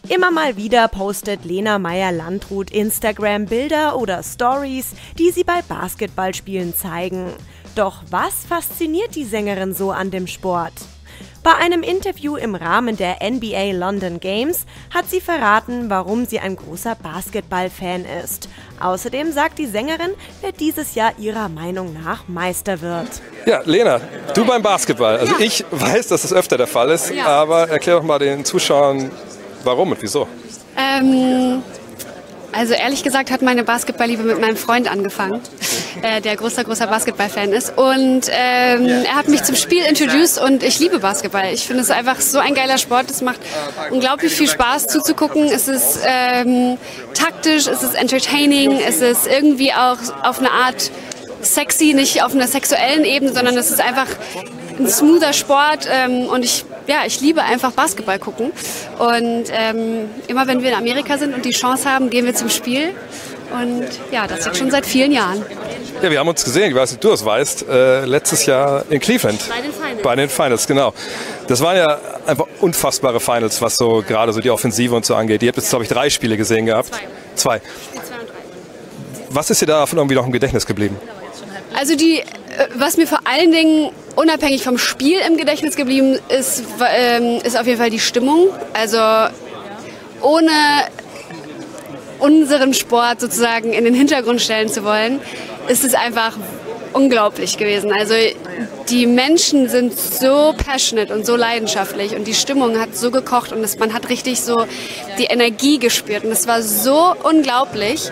Immer mal wieder postet Lena Meyer-Landrut Instagram-Bilder oder Stories, die sie bei Basketballspielen zeigen. Doch was fasziniert die Sängerin so an dem Sport? Bei einem Interview im Rahmen der NBA London Games hat sie verraten, warum sie ein großer Basketball-Fan ist. Außerdem sagt die Sängerin, wer dieses Jahr ihrer Meinung nach Meister wird. Ja, Lena, du beim Basketball. Also ich weiß, dass das öfter der Fall ist, aber erklär doch mal den Zuschauern, warum und wieso. Also ehrlich gesagt hat meine Basketballliebe mit meinem Freund angefangen, der großer Basketball-Fan ist. Und er hat mich zum Spiel introduced und ich liebe Basketball. Ich finde es einfach so ein geiler Sport. Es macht unglaublich viel Spaß zuzugucken. Es ist taktisch, es ist entertaining, es ist irgendwie auch auf eine Art sexy, nicht auf einer sexuellen Ebene, sondern es ist einfach ein smoother Sport und ich liebe einfach Basketball gucken. Und immer wenn wir in Amerika sind und die Chance haben, gehen wir zum Spiel. Und ja, das jetzt schon seit vielen Jahren. Ja, wir haben uns gesehen, ich weiß nicht, du es weißt, letztes Jahr in Cleveland. Bei den Finals. Bei den Finals, genau. Das waren ja einfach unfassbare Finals, was so gerade so die Offensive und so angeht. Ihr habt jetzt, glaube ich, 3 Spiele gesehen gehabt. 2. Die 2 und 3. Was ist dir davon irgendwie noch im Gedächtnis geblieben? Also was mir vor allen Dingen unabhängig vom Spiel im Gedächtnis geblieben ist, ist auf jeden Fall die Stimmung. Also ohne unseren Sport sozusagen in den Hintergrund stellen zu wollen, ist es einfach unglaublich gewesen. Also die Menschen sind so passionate und so leidenschaftlich und die Stimmung hat so gekocht und man hat richtig so die Energie gespürt und es war so unglaublich.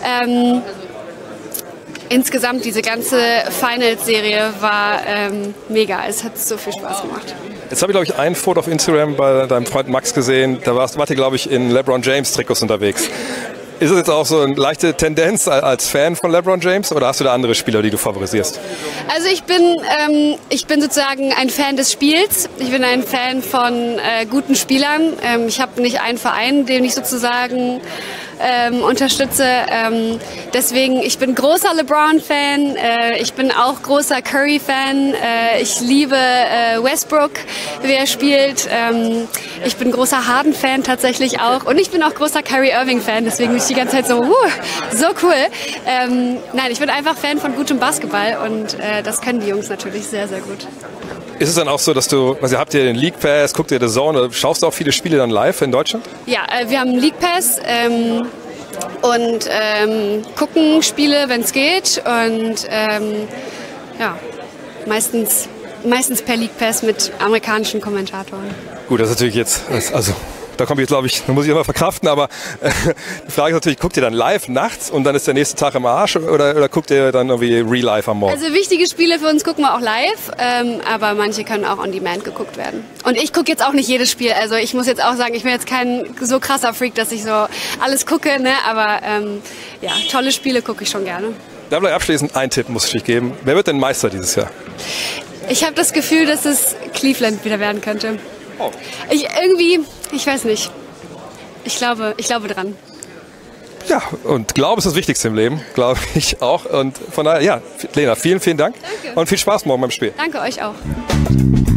Insgesamt diese ganze Finals-Serie war mega. Es hat so viel Spaß gemacht. Jetzt habe ich, glaube ich, ein Foto auf Instagram bei deinem Freund Max gesehen. Da wart ihr, glaube ich, in LeBron James-Trikots unterwegs. Ist es jetzt auch so eine leichte Tendenz als Fan von LeBron James oder hast du da andere Spieler, die du favorisierst? Also ich bin sozusagen ein Fan des Spiels. Ich bin ein Fan von guten Spielern. Ich habe nicht einen Verein, den ich sozusagen unterstütze. Deswegen, ich bin großer LeBron-Fan. Ich bin auch großer Curry-Fan. Ich liebe Westbrook, wie er spielt. Ich bin großer Harden-Fan tatsächlich auch. Und ich bin auch großer Kyrie Irving-Fan. Deswegen bin ich die ganze Zeit so, so cool. Nein, ich bin einfach Fan von gutem Basketball und das können die Jungs natürlich sehr, sehr gut. Ist es dann auch so, dass habt ihr den League Pass, guckt ihr The Zone, schaust du auch viele Spiele dann live in Deutschland? Ja, wir haben einen League Pass und gucken Spiele, wenn es geht und meistens per League Pass mit amerikanischen Kommentatoren. Gut, das ist natürlich jetzt, da komme ich jetzt, glaube ich, da muss ich immer verkraften, aber die Frage ist natürlich, guckt ihr dann live nachts und dann ist der nächste Tag im Arsch oder guckt ihr dann irgendwie real live am Morgen? Also wichtige Spiele für uns gucken wir auch live, aber manche können auch on demand geguckt werden. Und ich gucke jetzt auch nicht jedes Spiel, also ich muss jetzt auch sagen, ich bin jetzt kein so krasser Freak, dass ich so alles gucke, ne? Aber tolle Spiele gucke ich schon gerne. Da vielleicht abschließend ein Tipp muss ich dich geben. Wer wird denn Meister dieses Jahr? Ich habe das Gefühl, dass es Cleveland wieder werden könnte. Oh. Ich weiß nicht. Ich glaube dran. Ja, und Glaube ist das Wichtigste im Leben, glaube ich auch. Und von daher, ja, Lena, vielen, vielen Dank. Danke. Und viel Spaß morgen beim Spiel. Danke euch auch.